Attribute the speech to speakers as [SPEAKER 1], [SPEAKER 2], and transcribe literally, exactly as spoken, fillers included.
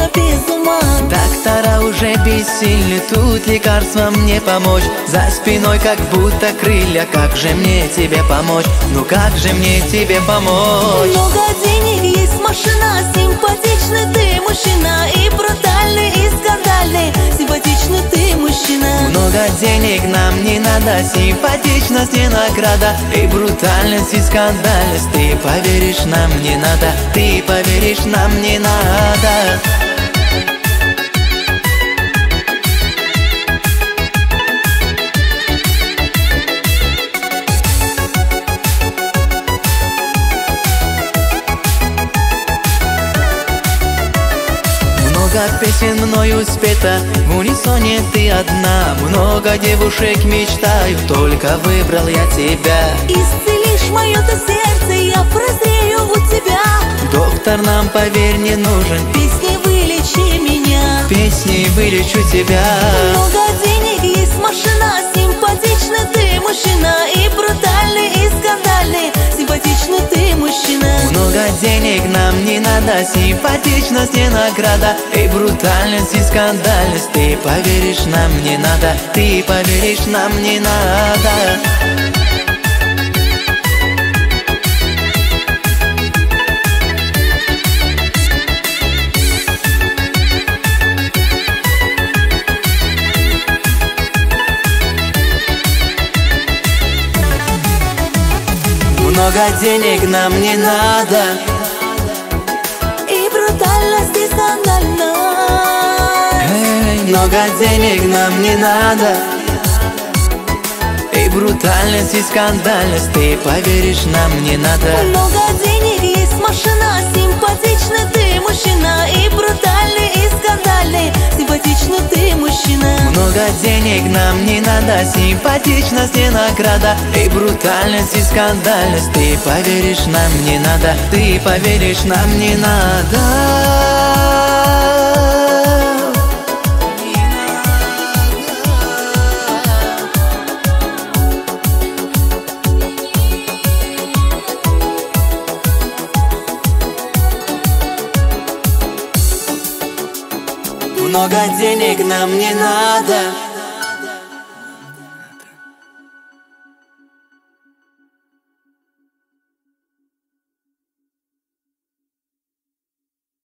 [SPEAKER 1] я без ума.
[SPEAKER 2] Доктора уже бессильны, тут лекарством не помочь. За спиной как будто крылья, как же мне тебе помочь? Ну как же мне тебе помочь?
[SPEAKER 1] Много денег, есть машина, симпатичный ты мужчина, и брутальный, и скандальный, симпатичный ты мужчина.
[SPEAKER 2] Много денег нам не надо, симпатичность не награда, и брутальность, и скандальность. Ты поверишь, нам не надо, ты поверишь, нам не надо. Много песен мною спета, в унисоне ты одна. Много девушек мечтаю, только выбрал я тебя.
[SPEAKER 1] Исцелишь мое-то сердце, я прозрею у тебя.
[SPEAKER 2] Доктор нам, поверь, не нужен,
[SPEAKER 1] Песни вылечи меня,
[SPEAKER 2] песни вылечу тебя.
[SPEAKER 1] много денег, есть машина, симпатичный ты мужчина, и брутальный, и скандальный, симпатичный ты мужчина.
[SPEAKER 2] Много денег нам не надо, симпатичность не награда, и брутальность, и скандальность. Ты поверишь, нам не надо, ты поверишь, нам не надо. Много денег нам не надо,
[SPEAKER 1] И брутальность, и скандальность.
[SPEAKER 2] эй, много денег нам не надо, и брутальность, и скандальность. Ты поверишь, нам не надо.
[SPEAKER 1] Много денег, есть машина, симпатичный ты мужчина, и брутальный, и скандальный, симпатичный ты мужчина.
[SPEAKER 2] Много денег нам не надо, симпатичность не награда, и брутальность, и скандальность. Ты поверишь, нам не надо, ты поверишь, нам не надо. Много денег нам не надо,